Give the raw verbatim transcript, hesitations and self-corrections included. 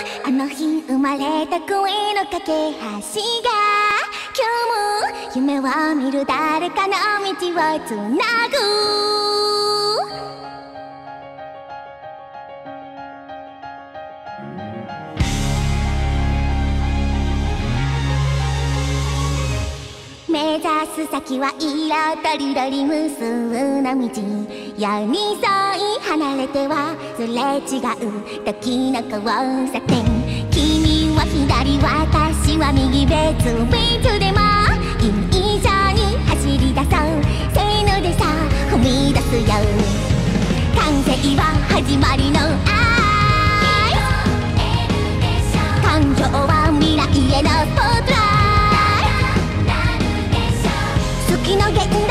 あの日生まれた恋の架け橋が今日も夢を見る誰かの道をつなぐ。目指す先は色とりどり無数の道、寄り添い離れてはすれ違う時の交差点。君は左私は右、別々でもいい以上に走り出そう。せーのでさ踏み出すよ。完成は始まりの愛、感情は未来へのスポットライト。月の現